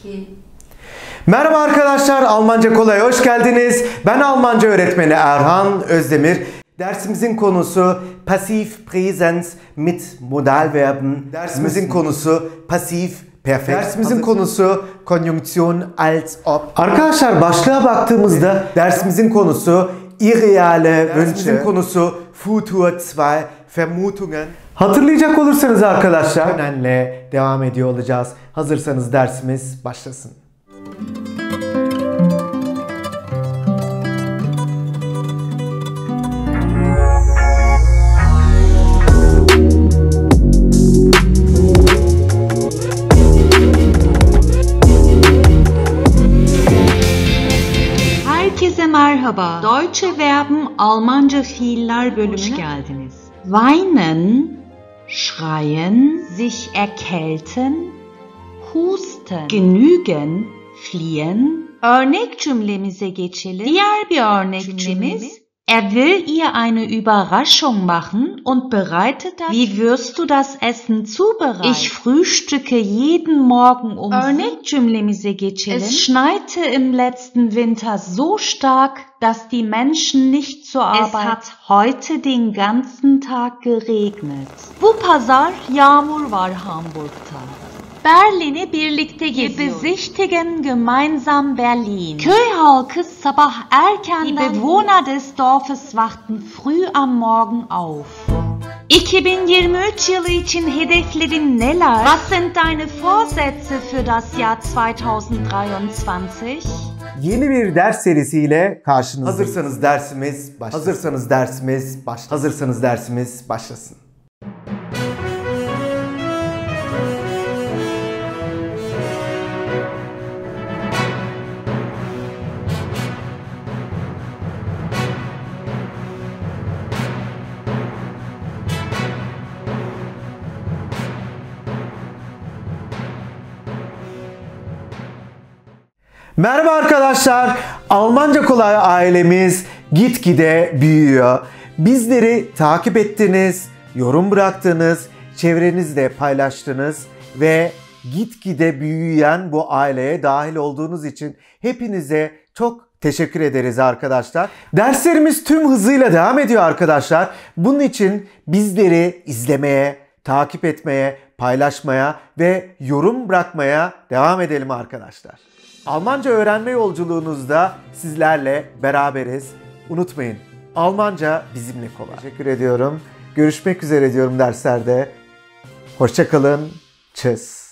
gehen. Merhaba arkadaşlar, Almanca Kolay'a hoş geldiniz. Ben Almanca öğretmeni Erhan Özdemir. Dersimizin konusu Pasif Präsens mit Modalverben. Dersimizin konusu pasif perfekt. Dersimizin konusu Konjunktion als ob. Arkadaşlar başlığa baktığımızda dersimizin konusu irreale Wünsche. Dersimizin konusu Futur 2 Vermutungen. Hatırlayacak olursanız arkadaşlar Könen'le devam ediyor olacağız. Hazırsanız dersimiz başlasın. Herkese merhaba. Deutsche Verben Almanca fiiller bölümüne geldiniz. Weinen, schreien, sich erkälten, husten, genügen, fliehen. Örnek cümlemize geçelim. Diğer bir örnek cümlemiz will ihr eine Überraschung machen und bereitet das. Wie wirst du das Essen zubereiten? Ich frühstücke jeden Morgen um. Örnek cümlemize geçelim. Es schneite im letzten Winter so stark, dass die Menschen nicht zur Arbeit. Es hat heute den ganzen Tag geregnet. Bu pazar yağmur var Hamburg'ta. Berlin'i birlikte geziyoruz. Wir besichtigen gemeinsam Berlin. Köy halkı sabah erkenden. Die Bewohner des Dorfes wachten früh am Morgen auf. 2023 yılı için hedeflerin neler? Was sind deine Vorsätze für das Jahr 2023? Yeni bir ders serisiyle karşınızdayız. Hazırsanız dersimiz başlasın. Hazırsanız dersimiz başlasın. Merhaba arkadaşlar, Almanca Kolay ailemiz gitgide büyüyor. Bizleri takip ettiniz, yorum bıraktınız, çevrenizde paylaştınız ve gitgide büyüyen bu aileye dahil olduğunuz için hepinize çok teşekkür ederiz arkadaşlar. Derslerimiz tüm hızıyla devam ediyor arkadaşlar. Bunun için bizleri izlemeye, takip etmeye, paylaşmaya ve yorum bırakmaya devam edelim arkadaşlar. Almanca öğrenme yolculuğunuzda sizlerle beraberiz. Unutmayın, Almanca bizimle kolay. Teşekkür ediyorum. Görüşmek üzere diyorum derslerde. Hoşça kalın. Tschüss.